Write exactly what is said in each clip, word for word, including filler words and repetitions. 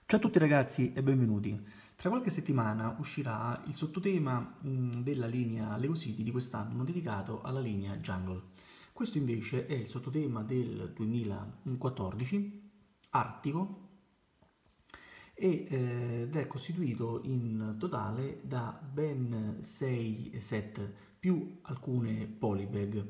Ciao a tutti ragazzi e benvenuti. Tra qualche settimana uscirà il sottotema mh, della linea Lego City di quest'anno dedicato alla linea Jungle. Questo invece è il sottotema del duemilaquattordici, Artico, e, eh, ed è costituito in totale da ben sei set più alcune polybag.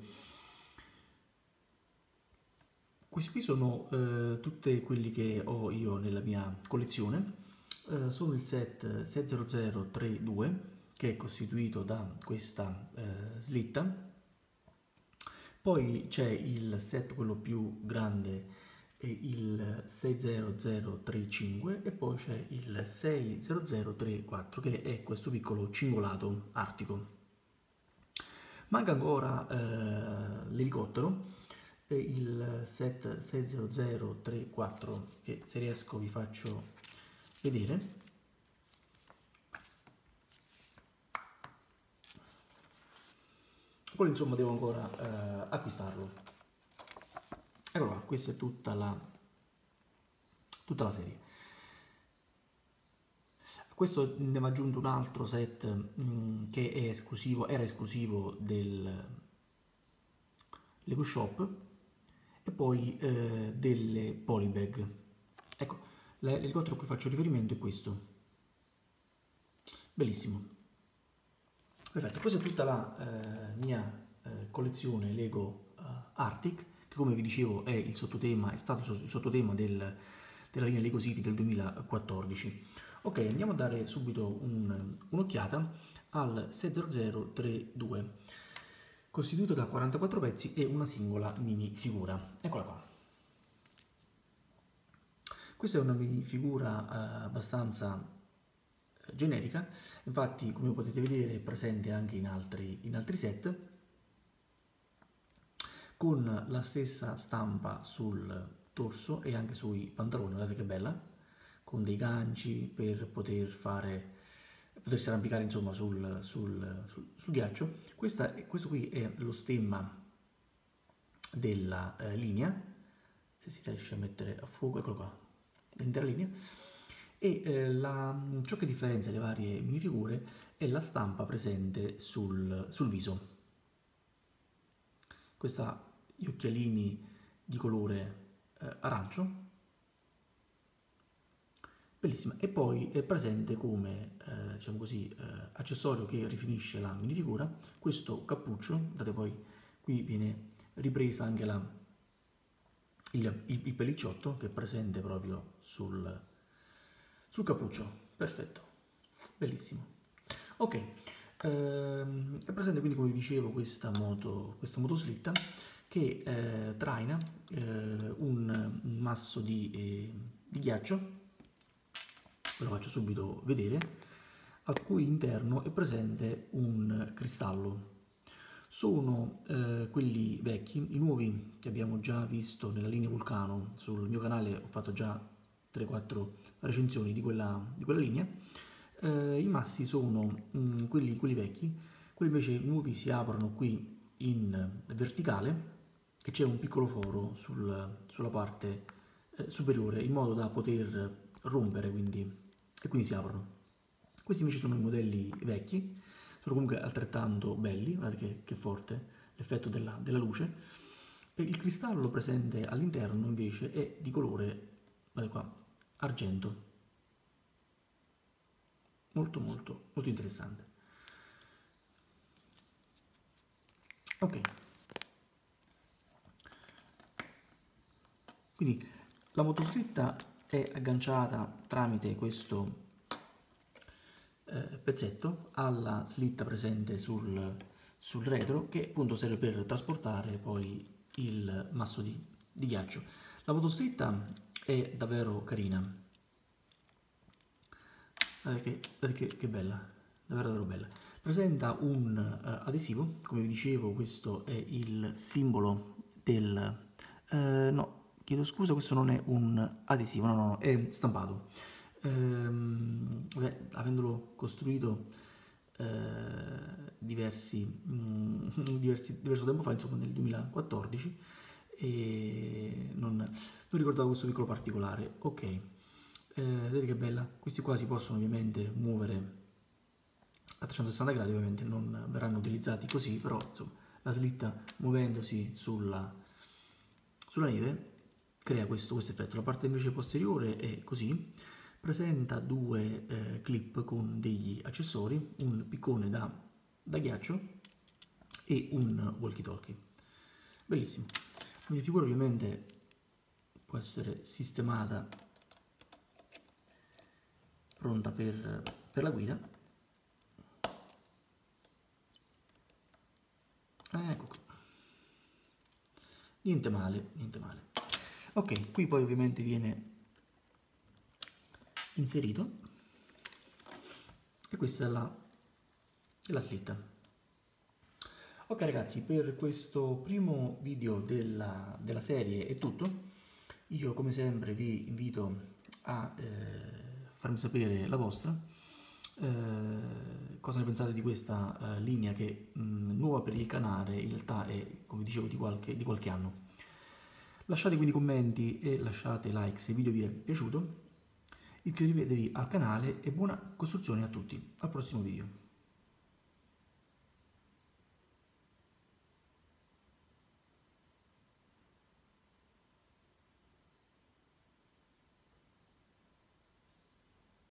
Questi qui sono eh, tutti quelli che ho io nella mia collezione. Eh, sono il set sei zero zero tre due che è costituito da questa eh, slitta. Poi c'è il set quello più grande, eh, il sei zero zero tre cinque, e poi c'è il sei zero zero tre quattro che è questo piccolo cingolato artico. Manca ancora eh, l'elicottero e il set sei zero zero tre quattro che, se riesco, vi faccio vedere. Poi insomma devo ancora eh, acquistarlo. Eccolo qua, questa è tutta la, tutta la serie. A questo ne va aggiunto un altro set mh, che è esclusivo, era esclusivo del Lego Shop, e poi eh, delle polybag. Ecco, l'elicottero a cui faccio riferimento è questo. Bellissimo. Perfetto, questa è tutta la eh, mia eh, collezione Lego uh, Arctic, che come vi dicevo è il sottotema, è stato il sottotema del, della linea Lego City del duemilaquattordici. Ok, andiamo a dare subito un, un'occhiata al sei zero zero tre due, costituito da quarantaquattro pezzi e una singola minifigura. Eccola qua. Questa è una minifigura eh, abbastanza generica, infatti come potete vedere è presente anche in altri, in altri set, con la stessa stampa sul torso e anche sui pantaloni. Guardate che bella, con dei ganci per poter fare, potersi arrampicare insomma sul, sul, sul, sul ghiaccio. Questa, questo qui è lo stemma della eh, linea, se si riesce a mettere a fuoco, eccolo qua, l'intera linea. E eh, la, ciò che differenzia le varie minifigure è la stampa presente sul, sul viso. Questa ha gli occhialini di colore eh, arancio, bellissima, e poi è presente come eh, diciamo così, eh, accessorio che rifinisce la minifigura questo cappuccio. Date, poi qui viene ripresa anche la, il, il, il pellicciotto che è presente proprio sul, sul cappuccio. Perfetto, bellissimo. Ok, ehm, è presente quindi, come vi dicevo, questa moto, questa motoslitta che eh, traina eh, un, un masso di, eh, di ghiaccio, ve lo faccio subito vedere, al cui interno è presente un cristallo. Sono eh, quelli vecchi. I nuovi che abbiamo già visto nella linea Vulcano, sul mio canale ho fatto già tre quattro recensioni di quella, di quella linea. Eh, I massi sono mh, quelli, quelli vecchi. Quelli invece nuovi si aprono qui in verticale e c'è un piccolo foro sul, sulla parte eh, superiore, in modo da poter rompere, quindi, e quindi si aprono. Questi invece sono i modelli vecchi, sono comunque altrettanto belli. Guardate che, che forte l'effetto della, della luce. E il cristallo presente all'interno invece è di colore, guardate qua, argento. Molto molto molto interessante. Ok, quindi la motoslitta è agganciata tramite questo eh, pezzetto alla slitta presente sul, sul retro, che appunto serve per trasportare poi il masso di, di ghiaccio. La motoslitta è davvero carina, guardate che, guardate che, che bella, davvero, davvero bella. Presenta un uh, adesivo, come vi dicevo. Questo è il simbolo del... Uh, no, chiedo scusa, questo non è un adesivo, no, no, no, è stampato. Ehm, beh, avendolo costruito eh, diversi, mh, diversi, diverso tempo fa, insomma nel duemilaquattordici, e non, non ricordavo questo piccolo particolare. Ok, eh, vedete che bella, questi qua si possono ovviamente muovere a trecentosessanta gradi, ovviamente non verranno utilizzati così, però insomma, la slitta muovendosi sulla, sulla neve crea questo, questo effetto. La parte invece posteriore è così, presenta due eh, clip con degli accessori, un piccone da, da ghiaccio e un walkie talkie. Bellissimo. La mia figura ovviamente può essere sistemata, pronta per, per la guida. Ecco qui. Niente male, niente male. Ok, qui poi ovviamente viene inserito e questa è la, è la slitta. Ok ragazzi, per questo primo video della, della serie è tutto. Io come sempre vi invito a eh, farmi sapere la vostra, eh, cosa ne pensate di questa eh, linea che mh, nuova per il canale, in realtà è, come dicevo, di qualche, di qualche anno. Lasciate quindi commenti e lasciate like se il video vi è piaciuto, iscrivetevi al canale e buona costruzione a tutti. Al prossimo video.